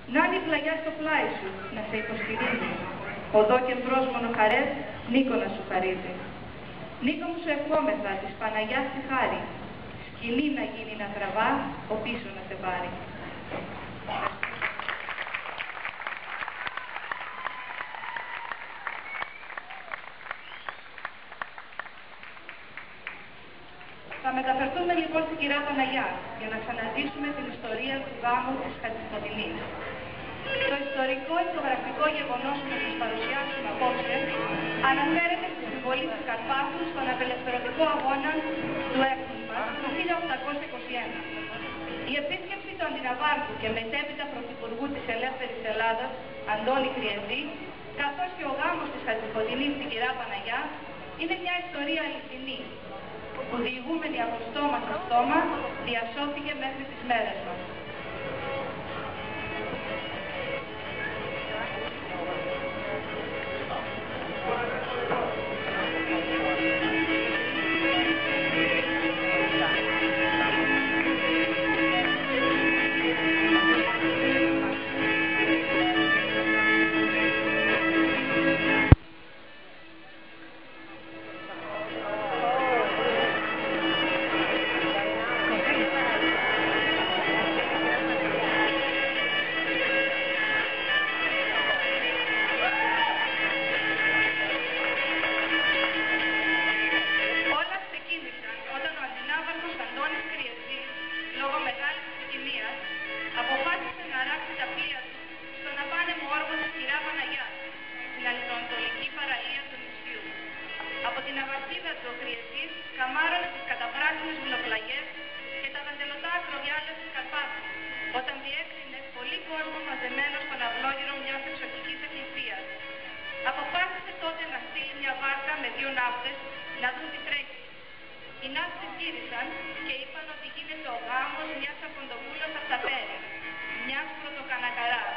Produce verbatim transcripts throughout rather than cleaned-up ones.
Να είναι η πλαγιά στο πλάι σου, να σε υποστηρίζει. Οδό και μπρος μονοχαρές, Νίκο να σου χαρίζει. Νίκο μου σου ευχόμεθα, της Παναγιάς τη χάρη. Σκηνή να γίνει να τραβά, ο πίσω να σε πάρει. Θα μεταφερθούμε λοιπόν στην Κυρά Παναγιά για να ξαναζήσουμε την ιστορία του γάμου της Χατζηφωτεινής. Το ιστορικό ηθογραφικό γεγονός που θα σας παρουσιάσουμε απόψε αναφέρεται στη συμβολή της Καρπάθου στον απελευθερωτικό αγώνα του έθνους μας το χίλια οκτακόσια είκοσι ένα. Η επίσκεψη του Αντιναβάρκου και μετέπειτα πρωθυπουργού της Ελεύθερης Ελλάδας, Αντώνη Κριεζή, καθώς και ο γάμος της Χατζηφωτεινής στην Κυρά Παναγιά, είναι μια ιστορία αληθινή, που διηγούμενη από στόμα σε στόμα διασώθηκε μέχρι τις μέρες μας. Αποφάσισε να ράξει τα πλοία του στον απάνεμο όργο της Κυρά Παναγιάς, στην αλυτοανατολική παραλία του νησιού. Από την Αβαρχίδα του ο Κριεζής καμάρωσε τις καταπράσινες βουνοπλαγιές και τα δαντελωτά ακροβιάλια της Καρπάθου, όταν διέκρινε πολύ κόσμο μαζεμένο στον αυλόγυρο μιας εξωτικής εκκλησίας. Αποφάσισε τότε να στείλει μια βάρκα με δύο ναύτες να δουν τι τρέχει. Οι ναύτες γύρισαν και είπαν ότι γίνεται ο γάμος μιας αφοντοβούλας αυταπέρι, μιας πρωτοκανακαράς.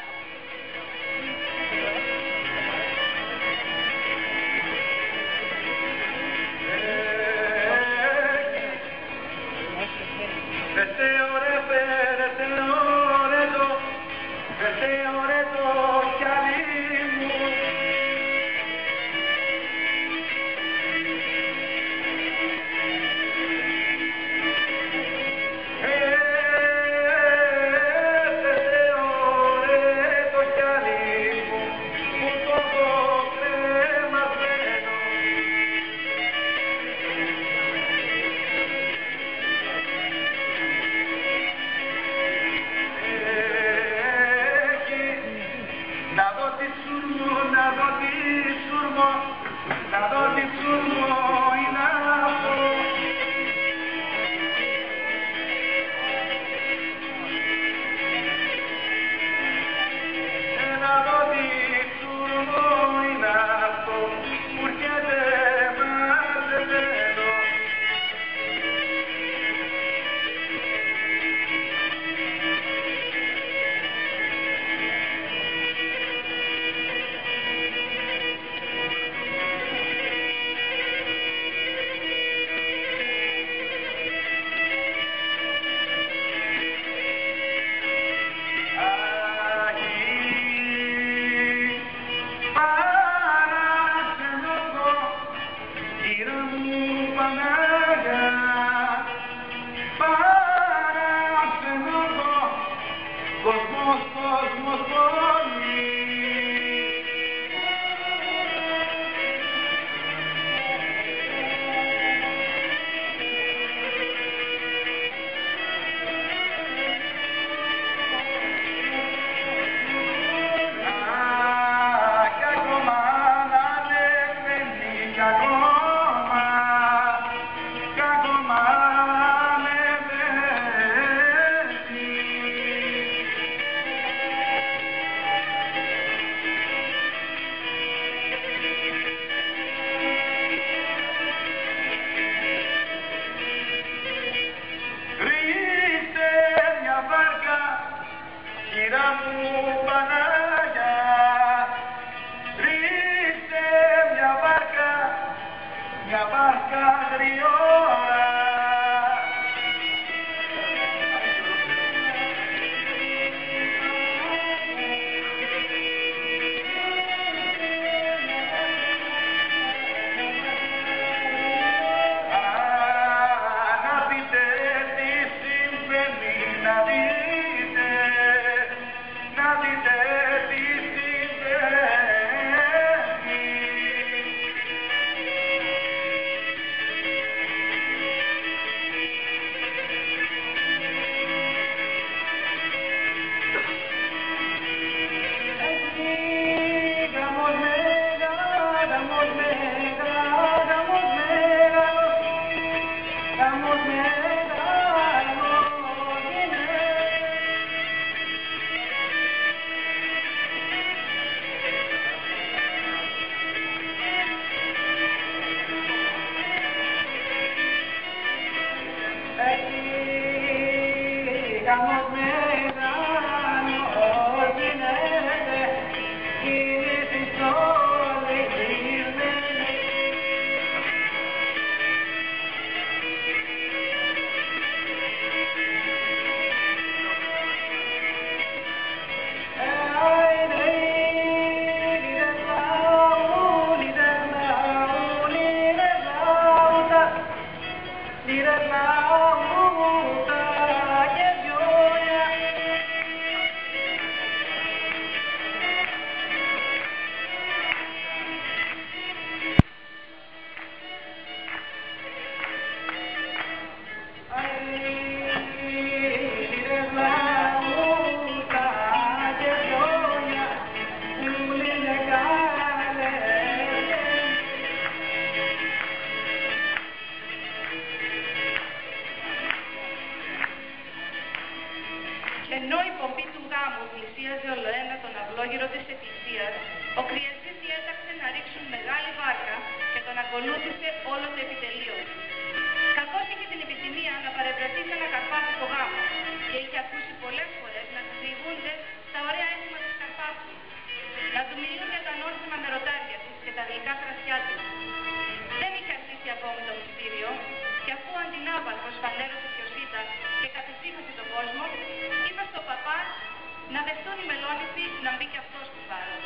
Ενώ η πομπή του γάμου πλησίαζε ολοένα τον αυλόγυρο της εκκλησίας, ο κρυαστής διέταξε να ρίξουν μεγάλη βάρκα και τον ακολούθησε όλο το επιτελείο. Καθώς είχε την επιθυμία να παρευρεθεί σε ένα καρπάθι το γάμο και είχε ακούσει πολλές φορές να του διηγούνται τα ωραία έθιμα της Καρπάθου, να του μιλούν για τα νόρθιμα μερωτάρια της και τα γλυκά κρασιά της. Δεν είχε αρχίσει ακόμη το μυστήριο και αφού ο αντινάβαρχος φανέρωσε ποιος ήταν και καθησύχασε τον κόσμο, είπε στον παπά να δεχτούν οι μελόνυχτοι να μπει και αυτός του βάρος.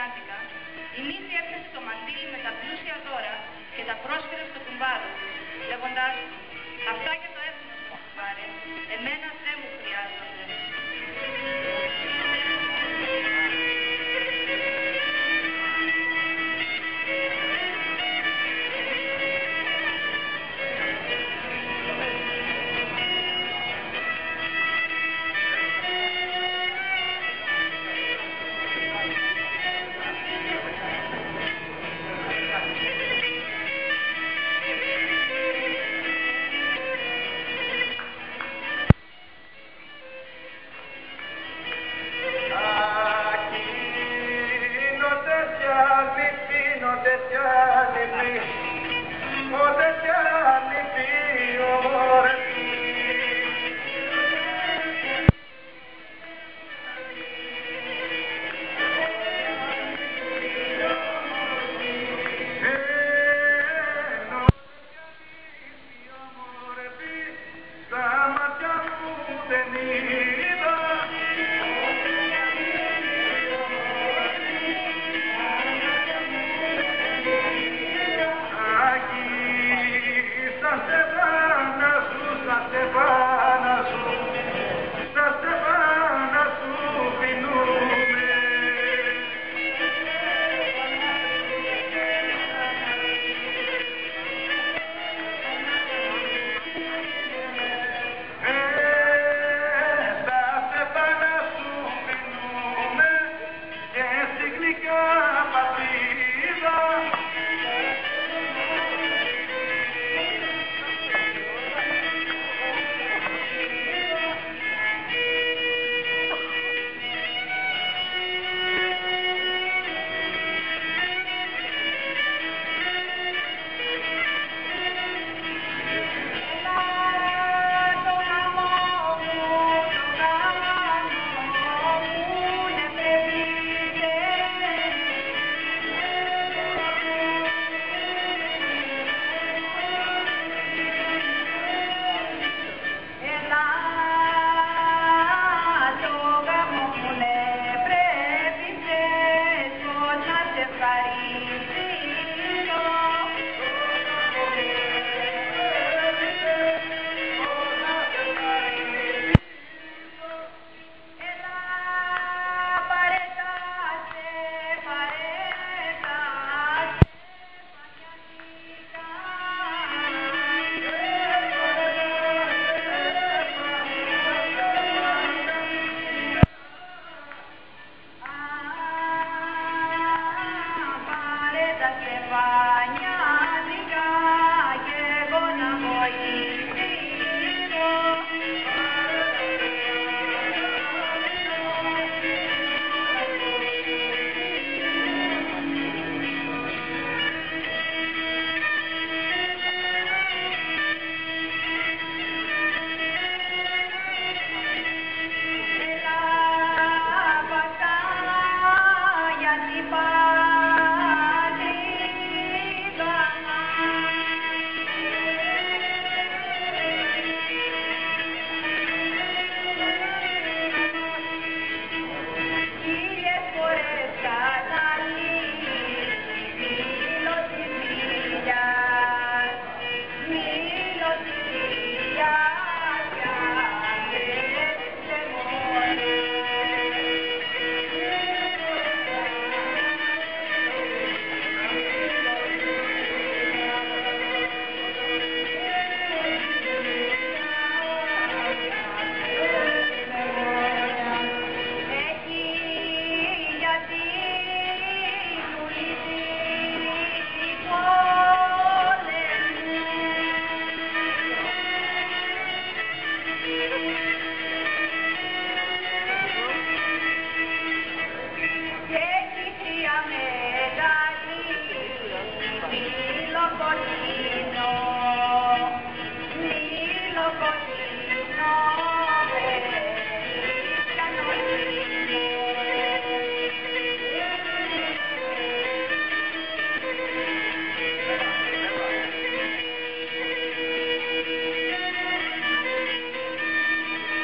Χριστουγεννιάτικα, η Νύφη έπιασε το μαντίλι με τα πλούσια δώρα και τα πρόσφερε στο κουμπάρο, λέγοντας του, «Αυτά για το έθνος μου, κουμπάρε, εμένα δεν μου χρειάζονται».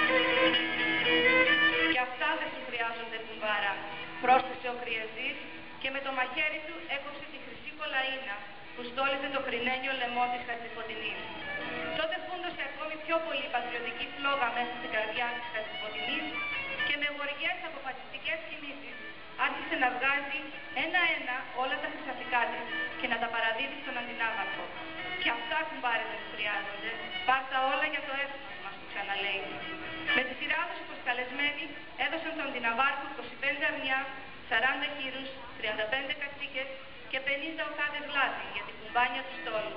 πρόσθεσε ο Χρειαζής, και με το μαχαίρι του έκοψε τη χρυσή κολαΐνα που στόλιζε το χρηνένιο λαιμό της Χατζηφωτεινής. Τότε φούντωσε ακόμη πιο πολύ πατριωτική φλόγα μέσα στην καρδιά της Χατζηφωτεινής και με γοργές αποφασιστικές κινήσεις άρχισε να βγάζει ένα-ένα όλα τα χρυσαφικά της και να τα παραδίδει στον αντινάβαρχο. Και αυτά, κουμπάρε, δεν σου χρειάζονται. Πάρτα όλα για το έθνος μας, του ξαναλέει. Με τη σειρά τους οι προσκαλεσμένοι έδωσαν στον αντιναβάρχο είκοσι πέντε αρνιά, σαράντα χείρους, τριάντα πέντε κατσίκες και πενήντα οκάδες λάδι για την κουμπάνια του στόλου.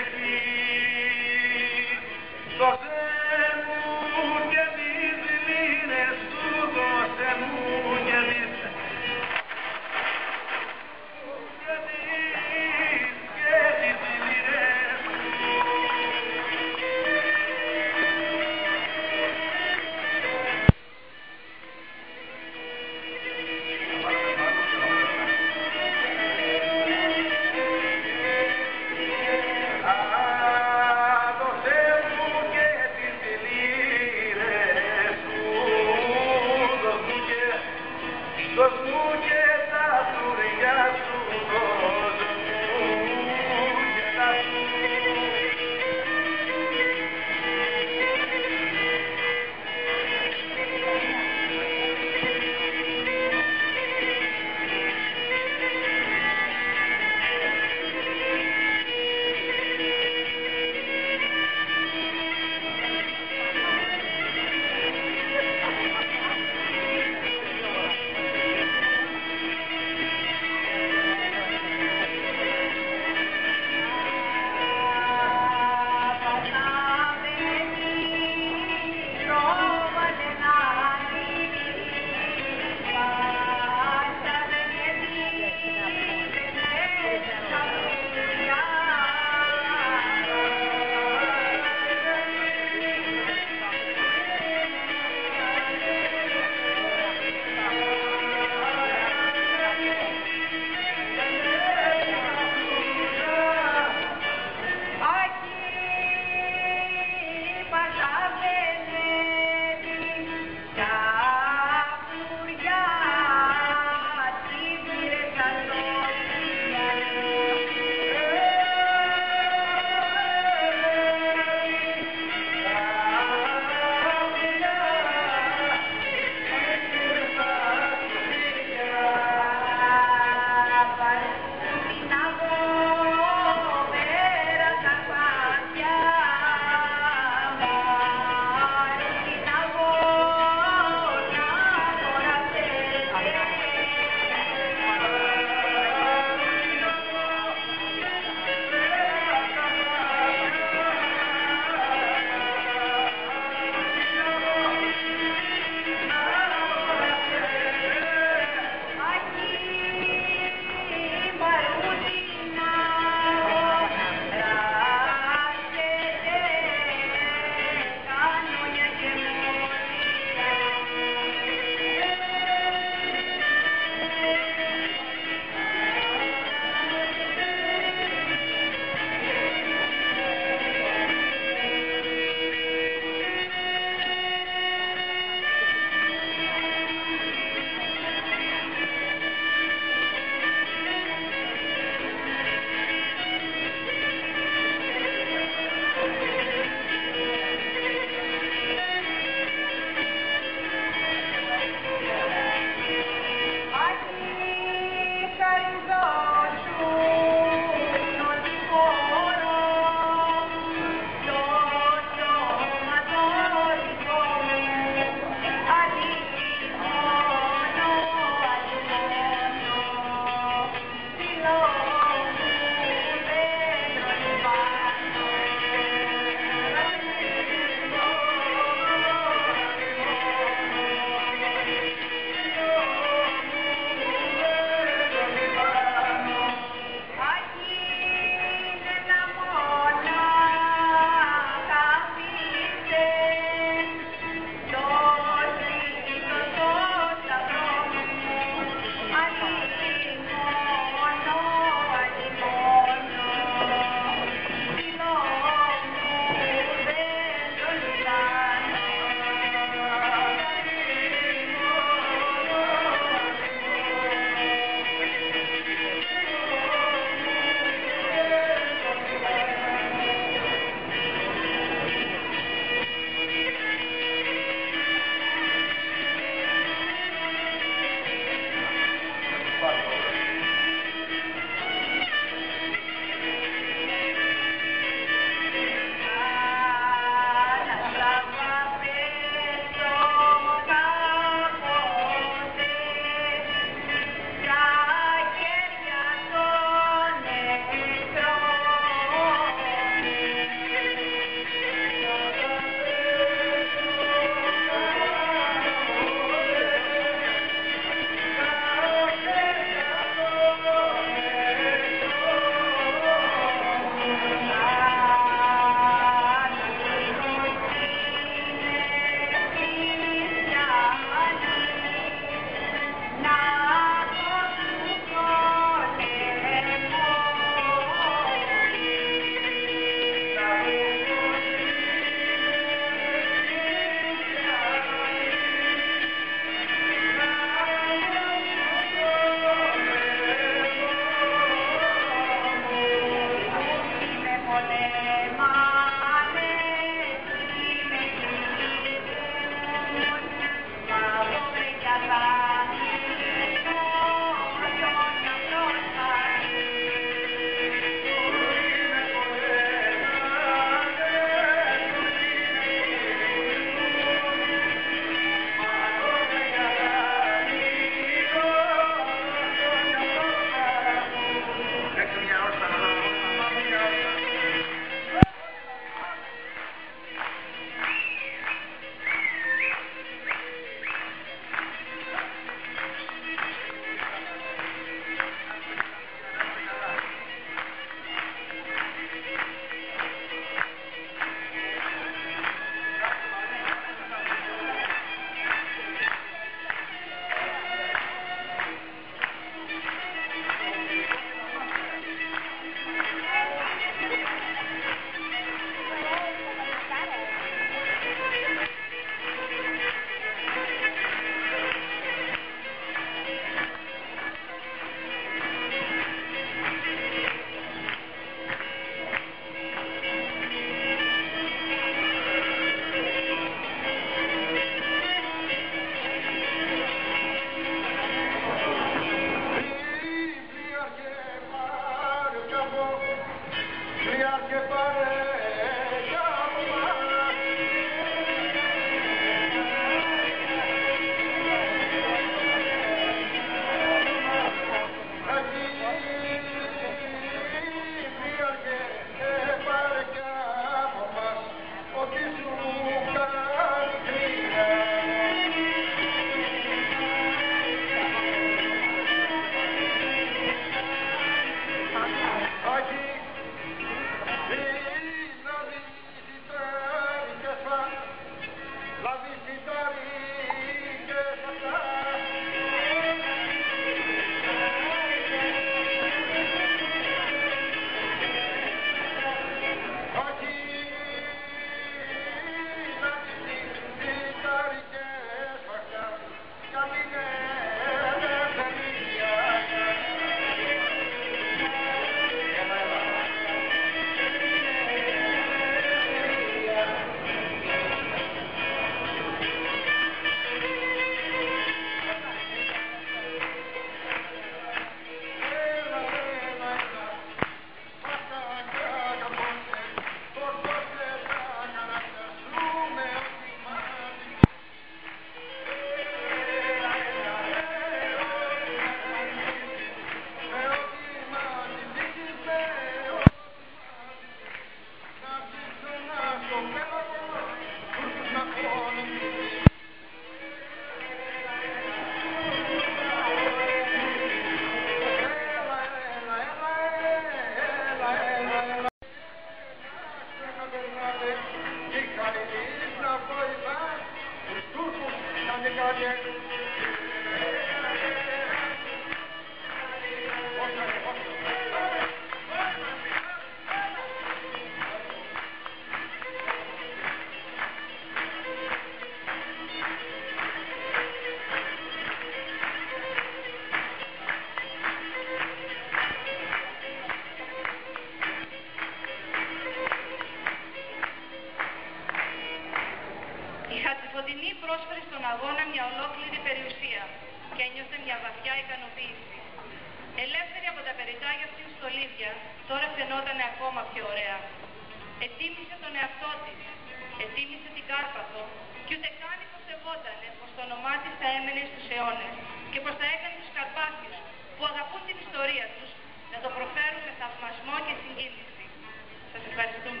Φωτεινή πρόσφερε στον αγώνα μια ολόκληρη περιουσία και ένιωθε μια βαθιά ικανοποίηση. Ελεύθερη από τα περιτάγια στην στολίδια, τώρα φαινόταν ακόμα πιο ωραία. Ετίμησε τον εαυτό της, ετίμησε την Κάρπαθο και ούτε καν υποψευότανε πως το όνομά της θα έμενε στους αιώνες και πως θα έκανε τους Καρπάθιους που αγαπούν την ιστορία τους να το προφέρουν με θαυμασμό και συγκίνηση. Σας ευχαριστούμε.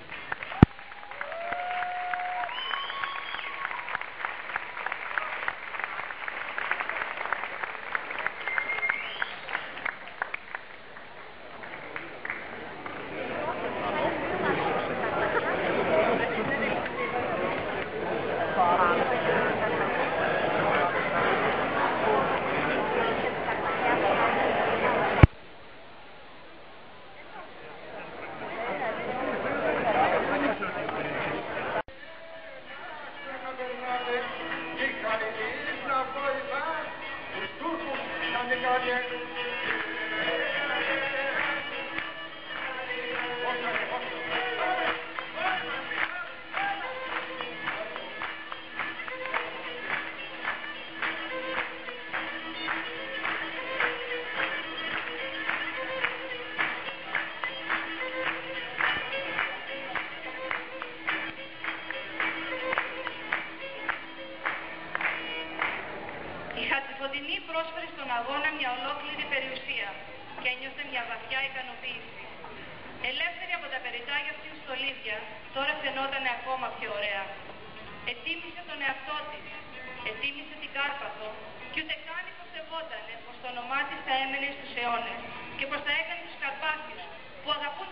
Φωτεινή πρόσφερε στον αγώνα μια ολόκληρη περιουσία και ένιωθε μια βαθιά ικανοποίηση. Ελεύθερη από τα περιτάγια στην στολίδια, τώρα φαινόταν ακόμα πιο ωραία. Ετίμησε τον εαυτό της, ετίμησε την Κάρπαθο και ούτε καν υποψευότανε πως το όνομά της θα έμενε στους αιώνες και πως θα έκανε τους Καρπάθιους που αγαπούν